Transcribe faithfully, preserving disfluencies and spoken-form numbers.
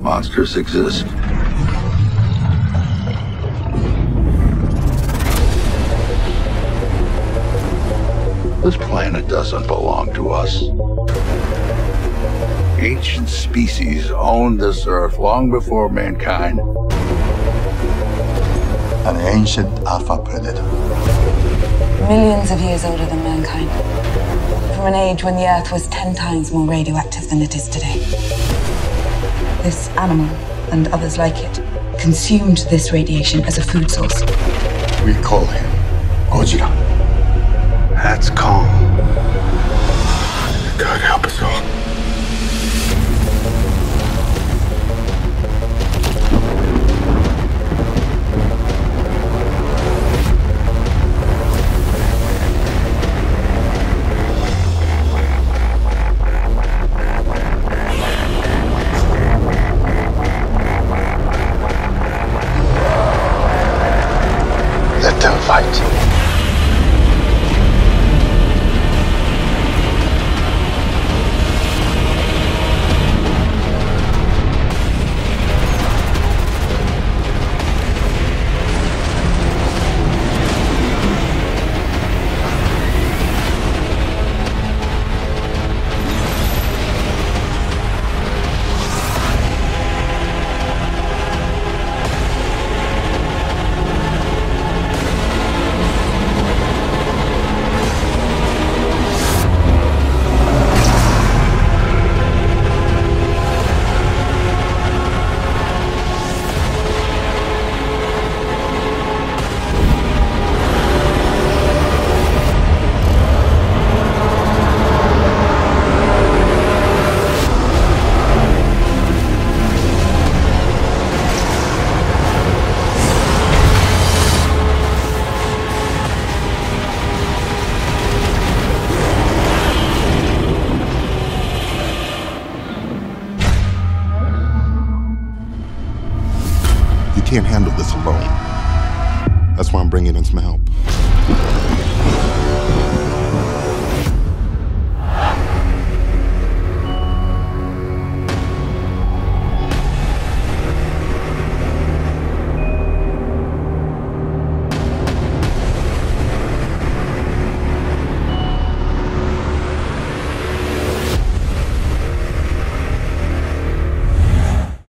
monsters exist. This planet doesn't belong to us. Ancient species owned this Earth long before mankind. An ancient alpha predator. Millions of years older than mankind. From an age when the Earth was ten times more radioactive than it is today. This animal, and others like it, consumed this radiation as a food source. We call him Godzilla. That's calm. God help us all. Let them fight. You can't handle this alone. That's why I'm bringing in some help.